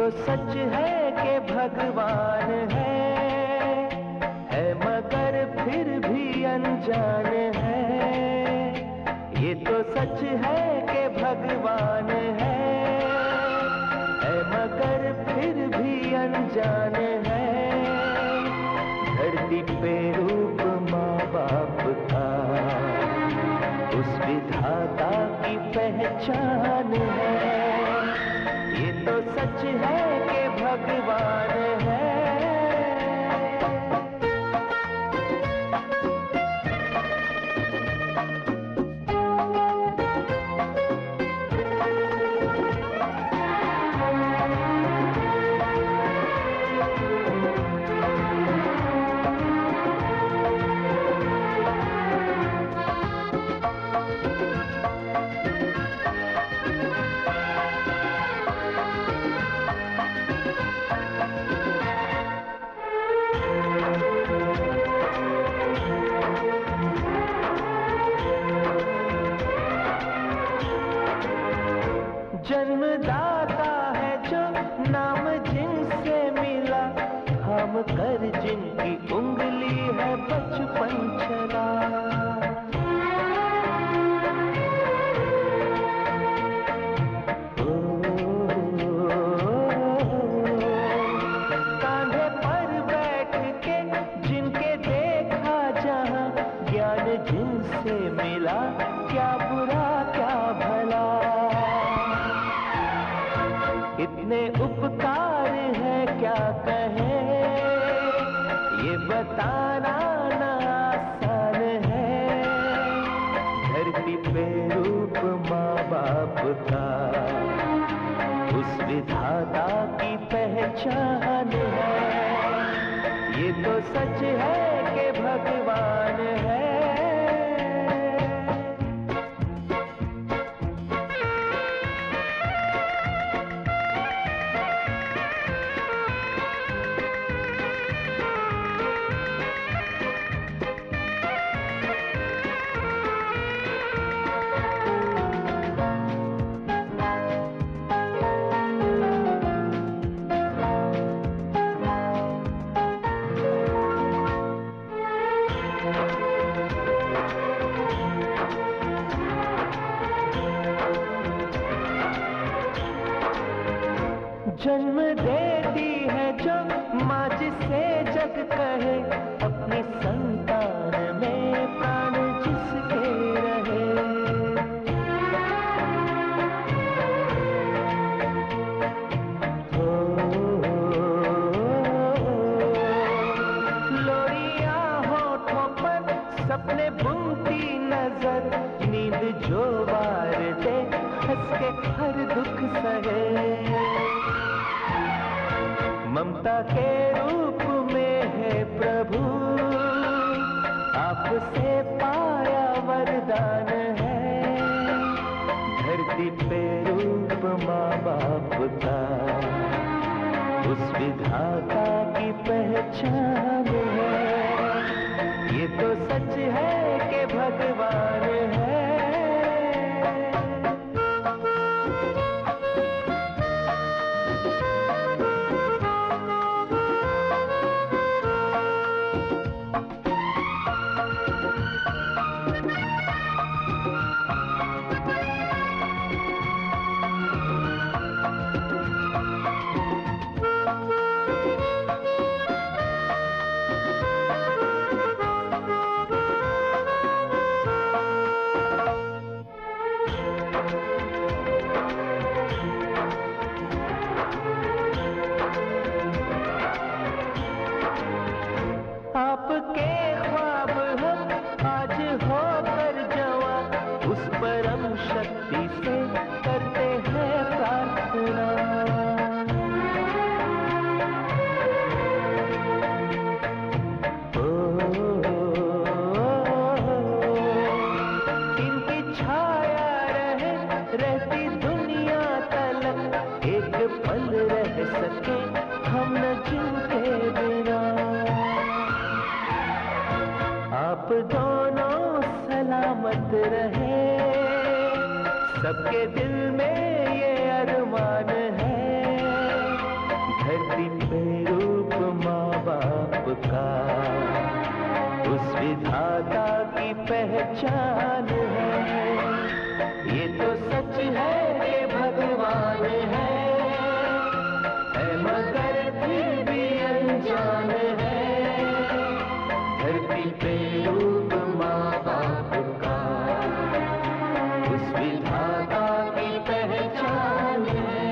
तो सच है कि भगवान है मगर फिर भी अनजान है। ये तो सच है कि भगवान है मगर फिर भी अनजान है। धरती पे रूप माँ बाप का उस विधाता की पहचान है। ये तो सच है कि भगवान है। जन्मदाता है जो नाम जिनसे मिला, थाम कर जिनकी उंगली है बचपन चला। कांधे पर बैठ के जिनके देखा जहां, ज्ञान जिनसे मिला क्या बुरा क्या भला। इतने उपकार है क्या कहें, ये बताना ना आसान है। धरती पे रूप माँ बाप का उस विधाता की पहचान है। ये तो सच है कि भगवान है। जन्म देती है जो माँ जिसे जग कहे, अपनी संतान में प्राण जिसके रहे। लोरियां होठों पर सपने बुनती नजर, नींद जो वार दे हंस के हर दुख सहे। ममता के रूप में है प्रभु, आपसे पाया वरदान है। धरती पे रूप माँ बाप का उस विधाता की पहचान है। ये तो सच है कि भगवान है। आपके ख्वाब हम आज होकर जवां, उस परम शक्ति से करते हैं प्रार्थना। इनकी छाया रहती दुनिया तलक, एक पल रह सके हम न जिनके बिना। आप दोनों सलामत रहे, सबके दिल में ये अरमान है। पहचान है। ये तो सच है कि भगवान है मगर फिर भी अनजान है। धरती पे रूप माँ बाप का उस विधाता की पहचान है।